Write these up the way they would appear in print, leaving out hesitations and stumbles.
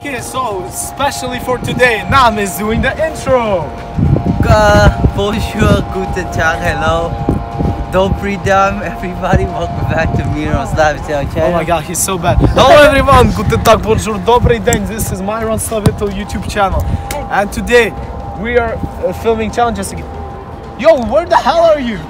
Okay, so especially for today, Nam is doing the intro. Bonjour, guten Tag, hello. Dobry dam, everybody. Welcome back to Myron's Lifestyle channel. Oh my god, he's so bad. Hello everyone, guten Tag, bonjour, dobry den. This is Myron's Lifestyle YouTube channel. And today, we are filming challenges again. Yo, where the hell are you?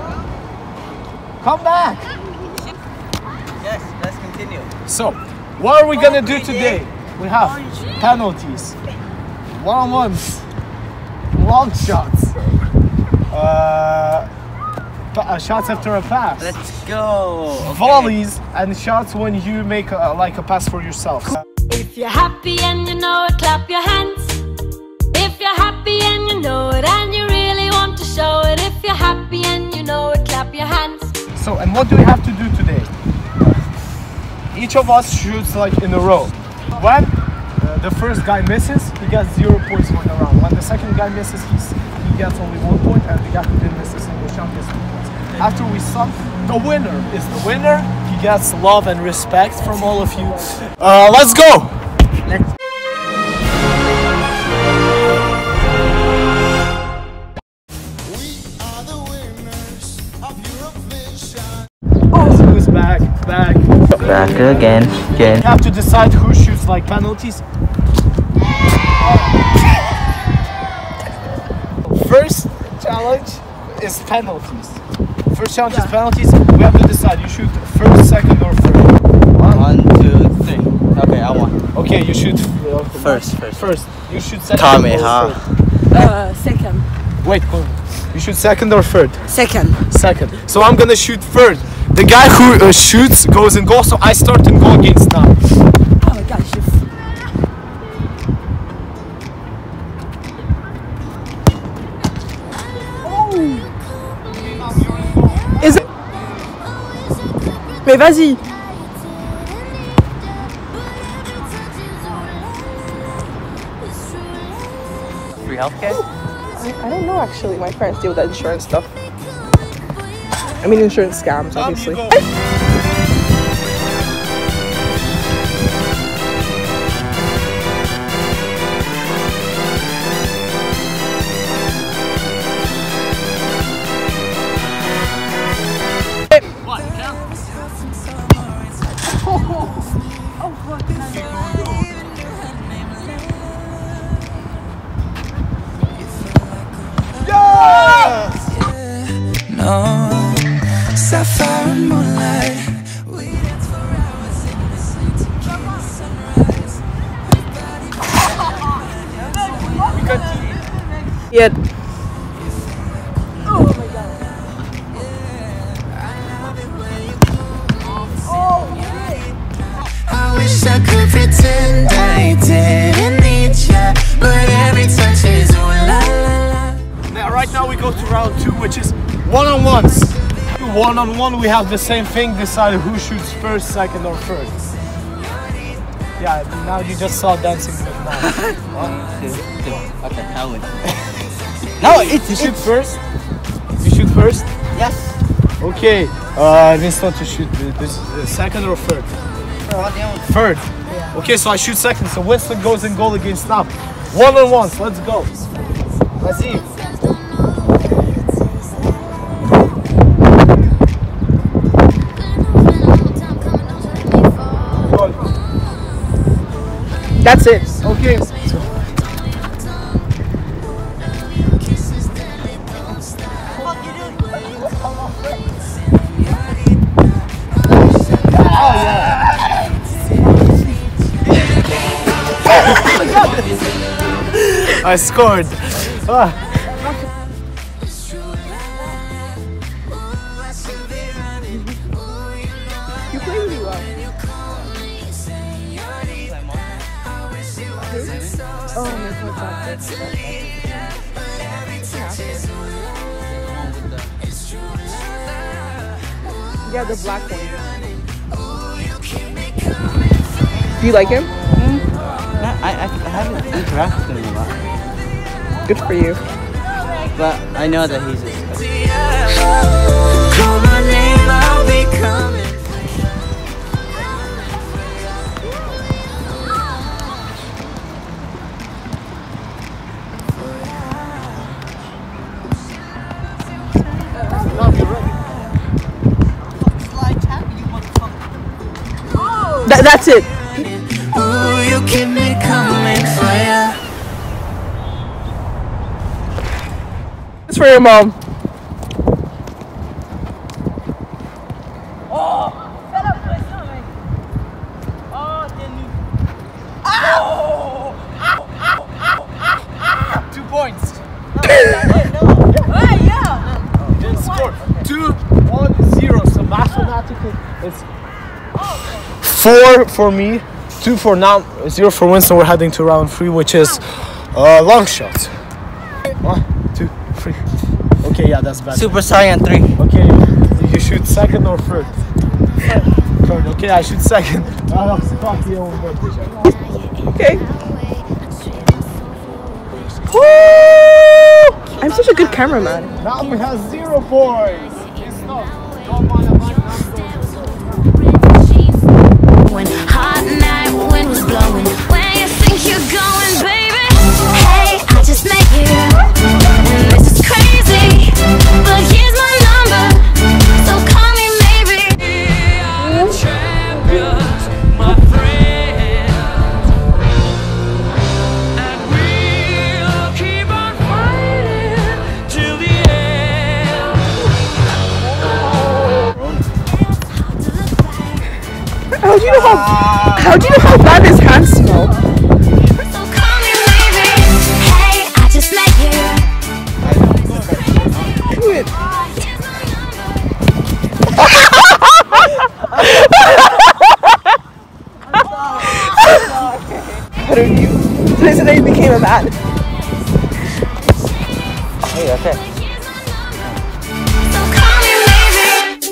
Come back. Yes, let's continue. So, what are we gonna do today? We have penalties, one-on-ones, long shots, shots after a pass, Let's go. Okay. volleys, and shots when you make like a pass for yourself. If you're happy and you know it, clap your hands. If you're happy and you know it and you really want to show it. If you're happy and you know it, clap your hands. So, and what do we have to do today? Each of us shoots like in a row. When the first guy misses, he gets 0 points for the round. When the second guy misses, he gets only 1 point, and the guy who didn't miss a single shot gets 2 points. After we sum, the winner is the winner. He gets love and respect from all of you. Let's go! Who's back? Back again. You have to decide who shoots like penalties. First challenge is penalties. First challenge is penalties. We have to decide. You shoot first, second, or third. One, two, three. Okay, I won. Okay, you shoot First. First. You shoot second. Tommy, or huh? third. Second. Wait, you shoot second or third? Second. Second. So I'm gonna shoot third. The guy who shoots goes in goal. So I start and go against now. Oh my gosh. Is it? Mais vas-y. Free healthcare? I don't know actually. My parents deal with that insurance stuff. I mean insurance scams, obviously. Sapphire and moonlight. We dance for hours in the sun to keep the sunrise. Yet. I wish I could pretend I didn't need you, but every touch is ooh la la la. Now, right now we go to round 2, which is one-on-ones. One-on-one, we have the same thing. Decide who shoots first, second, or third. Yeah, now you just saw dancing with now. 1, 2, 3. Okay, I win. No, You shoot first. You shoot first. Yes. Okay. This not to shoot. This second or third. Third. Okay, so I shoot second. So Winston goes in goal against Snap. One-on-ones. Let's go. Let's see. That's it. Okay. I scored. You play really well. Oh my god. Yeah, the black one. Do you like him? I haven't interacted with him a lot. Good for you. But I know that he's a Call my name, I'll be coming. That's it. Ooh, you keep me coming for ya. It's for your mom. Points. Didn't score. 2-1-0. So mathematically, it's 4 for me, 2 for Nam, 0 for Winston. We're heading to round 3, which is long shots. 1, 2, 3. Okay, yeah, that's bad. Super Saiyan 3. Okay, you shoot second or third? Third. Okay, I shoot second. Okay. Woo! I'm such a good cameraman. Nam has 0 points. It's not. When hot night wind was blowing, where you think you're going, baby? Hey, I just met you, and this is crazy, but here's my number, so call me maybe. Champions, my friend, and we'll keep on fighting till the end. How do you know how bad his hands smell? So call me maybe. Hey, I just met you. Do it. How do you? Today's the day you became a man. Hey, okay. So call me maybe.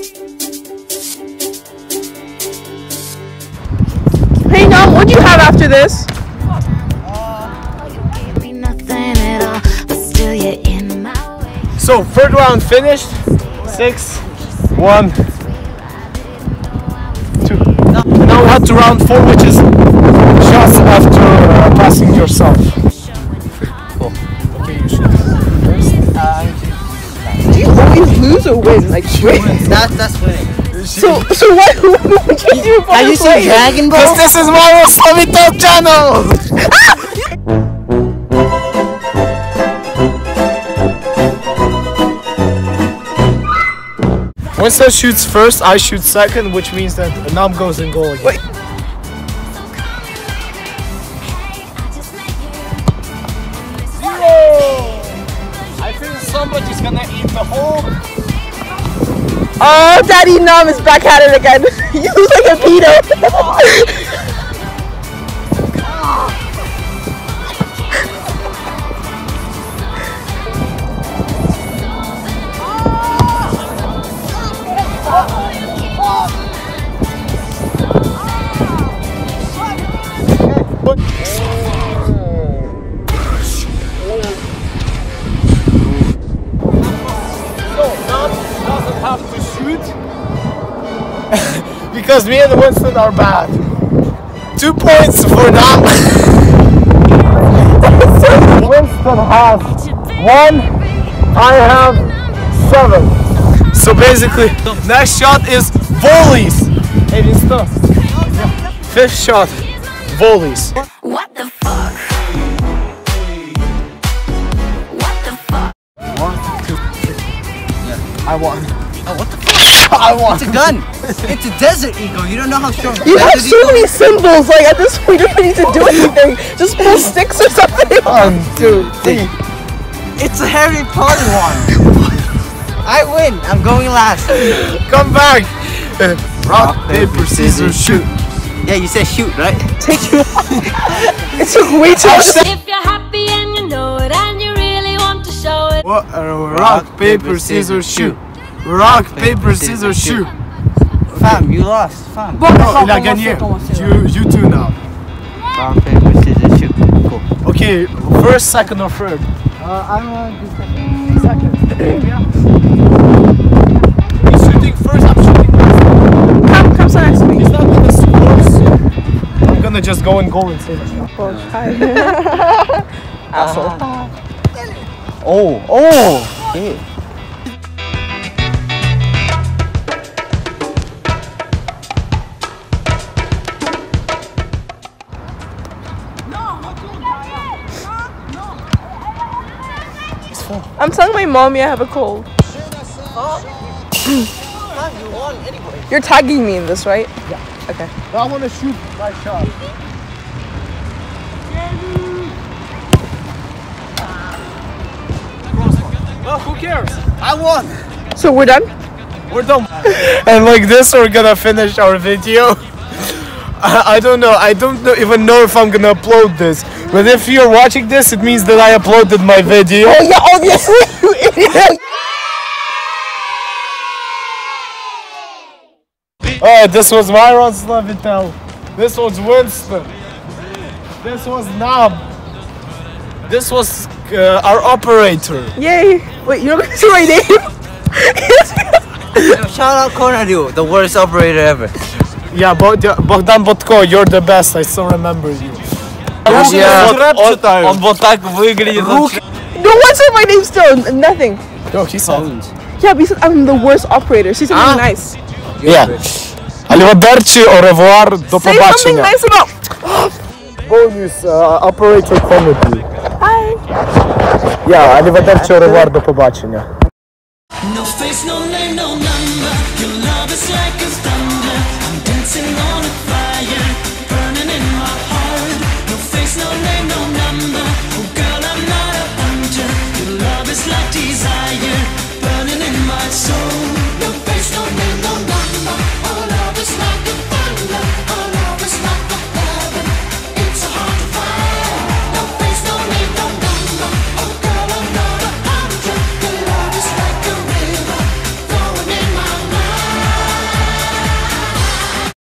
Hey, Nam, what do you have after this? You gave me nothing at all, but still you're in my way. So, third round finished. 6-1-2. Now we head to round 4, which is shots after passing yourself. Cool. Okay, you shoot first. Do you always lose or win? Like, win? That's winning. So what would you do for Have you seen Dragon Ball? Because this is my Slavito channel! Winston shoots first, I shoot second, which means that Nam goes in goal again. Wait. I think somebody's gonna eat the whole. Oh, Daddy Nam is back at it again. You look like a pedo. Have to shoot because me and Winston are bad. 2 points for Nam. Winston has 1, I have 7. So basically, next shot is volleys. It is tough. 5th shot, volleys. What the fuck? What the fuck? 1, 2, 3. I won. Oh, what the fuck? I won. It's a gun. It's a Desert Eagle. You don't know how strong. You have Desert so Eagle many is. symbols. Like at this point, you don't need to do anything. Just pull sticks or something. 1, 2, 3. It's a Harry Potter one. I win. I'm going last. Come back. Rock, paper, scissors, shoot. Yeah, you said shoot, right? Take you. It took way too much. If you're happy and you know it and you really want to show it. What? Rock, paper, scissors, shoot. Rock, paper, scissors, shoot. Fam, you lost. Fam. No, il a gagné. You two now. Rock, paper, scissors, shoot. Cool. Okay, first, second, or third? I don't want to do second. Second. He's shooting first, I'm shooting first. Come stand next to me. He's not gonna score soon. I'm gonna just go and goal and say that. Oh, hi. Asshole. Oh. Okay. I'm telling my mommy I have a cold. You won anyway. You're tagging me in this, right? Yeah. Okay. I want to shoot my shot. Well, who cares? I won. So we're done? We're done. And like this, we're gonna finish our video. I don't know. I don't even know if I'm gonna upload this. But if you're watching this, it means that I uploaded my video. Oh yeah, obviously, you idiot. Alright, this was Myron Slavitel. This was Winston. This was Nab. This was our operator. Yay. Wait, you're not gonna say my name? Shout out Konadu, the worst operator ever. Yeah, Bogdan Botko, you're the best. I still remember you. Он вот так выглядит. No one said my name still. Nothing. Yo, he said. Yeah, because I'm the worst operator. Say something nice. Yeah. Arrivederci, au revoir, do Say something побачення. nice about. Bonus operator comedy. Hi. Yeah, arrivederci, au revoir, до побачення. No